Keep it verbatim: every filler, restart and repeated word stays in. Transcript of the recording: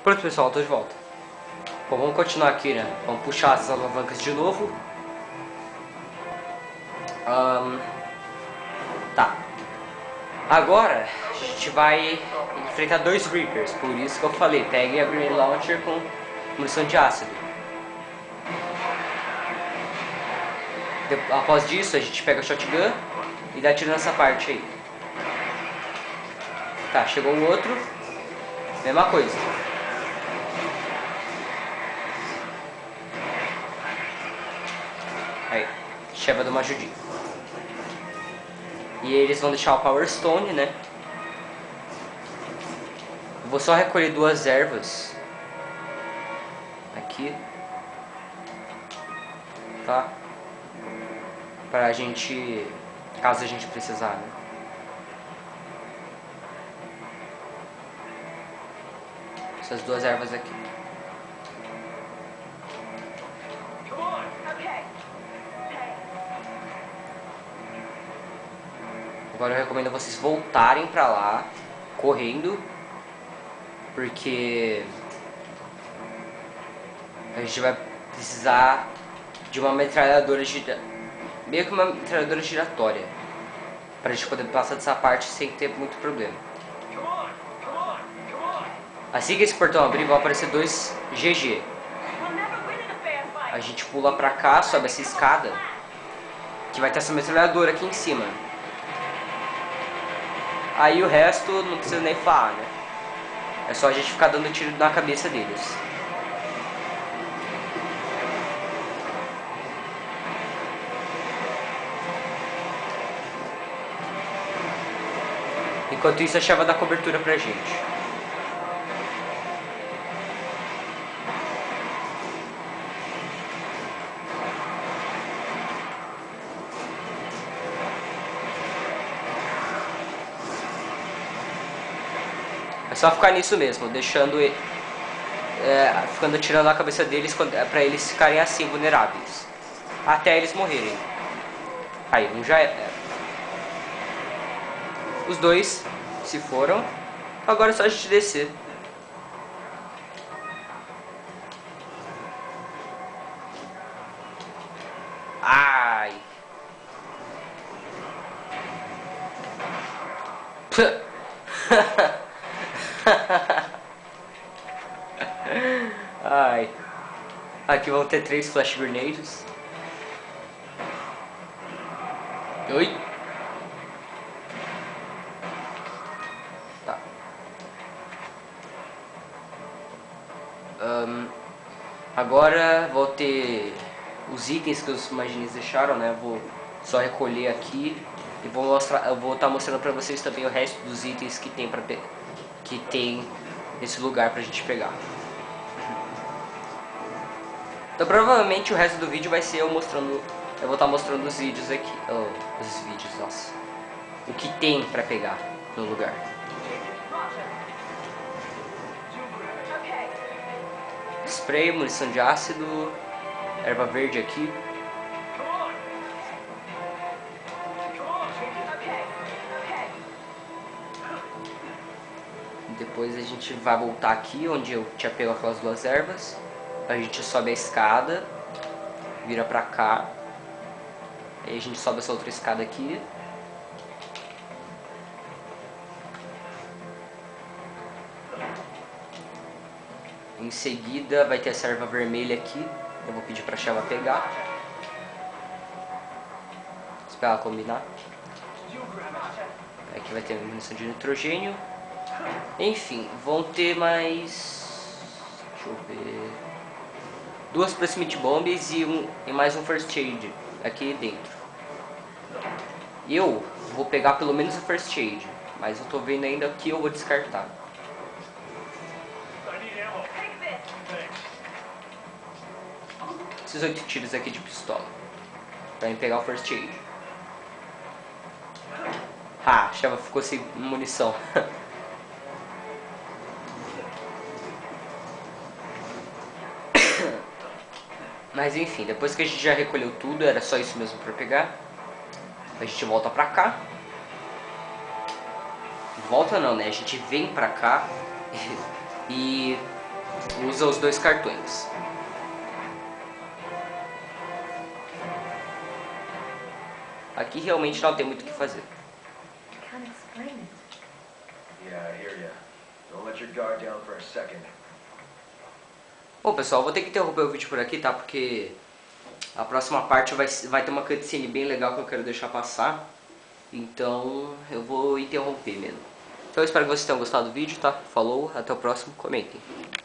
Pronto, pessoal, tô de volta. Bom, vamos continuar aqui, né? Vamos puxar as alavancas de novo. Um, tá. Agora a gente vai enfrentar dois Reapers. Por isso que eu falei, pegue a Grenade Launcher com munição de ácido. De após disso, a gente pega a Shotgun e dá tiro nessa parte aí. Tá, chegou o outro. Mesma coisa. Aí, Sheva dá uma ajudinha. E eles vão deixar o Power Stone, né? Eu vou só recolher duas ervas. Aqui. Tá? Pra gente... caso a gente precisar, né? Essas duas ervas aqui. Agora eu recomendo vocês voltarem pra lá, correndo, porque a gente vai precisar de uma metralhadora gira... meio que uma metralhadora giratória, pra gente poder passar dessa parte sem ter muito problema. Assim que esse portão abrir, vão aparecer dois G G. A gente pula pra cá, sobe essa escada, que vai ter essa metralhadora aqui em cima. Aí o resto não precisa nem falar, né? É só a gente ficar dando tiro na cabeça deles. Enquanto isso, a Sheva dá cobertura pra gente. É só ficar nisso mesmo, deixando ele, é, ficando tirando a cabeça deles quando, é, pra eles ficarem assim, vulneráveis. Até eles morrerem. Aí, um já é. Os dois se foram. Agora é só a gente descer. Ai. Ai. Aqui vão ter três flash grenades. Oi. Tá. Um, agora vou ter os itens que os Magines deixaram, né? Vou só recolher aqui e vou mostrar. Eu vou estar tá mostrando pra vocês também o resto dos itens que tem para que tem nesse lugar pra gente pegar. Então provavelmente o resto do vídeo vai ser eu mostrando, eu vou estar mostrando os vídeos aqui, oh, os vídeos, nossa, o que tem pra pegar no lugar. Spray, munição de ácido, erva verde aqui. Depois a gente vai voltar aqui onde eu tinha pego aquelas duas ervas. A gente sobe a escada, vira pra cá. Aí a gente sobe essa outra escada aqui. Em seguida vai ter essa erva vermelha aqui. Eu vou pedir pra Sheva pegar. Esperar ela combinar. Aqui vai ter munição de nitrogênio. Enfim, vão ter mais... deixa eu ver... duas Proximity Bombs e, um, e mais um First Aid aqui dentro. Eu vou pegar pelo menos o First Aid, mas eu tô vendo ainda que eu vou descartar. Esses oito tiros aqui de pistola pra mim pegar o First Aid. Ah, a Sheva ficou sem munição. Mas enfim, depois que a gente já recolheu tudo, era só isso mesmo pra pegar. A gente volta pra cá. Volta não, né? A gente vem pra cá e Usa os dois cartões. Aqui realmente não tem muito o que fazer. Can't explain it. Yeah, I hear ya. Don't let your guard down for a second. Bom, pessoal, vou ter que interromper o vídeo por aqui, tá? Porque a próxima parte vai, vai ter uma cutscene bem legal que eu quero deixar passar. Então eu vou interromper mesmo. Então eu espero que vocês tenham gostado do vídeo, tá? Falou, até o próximo, comentem.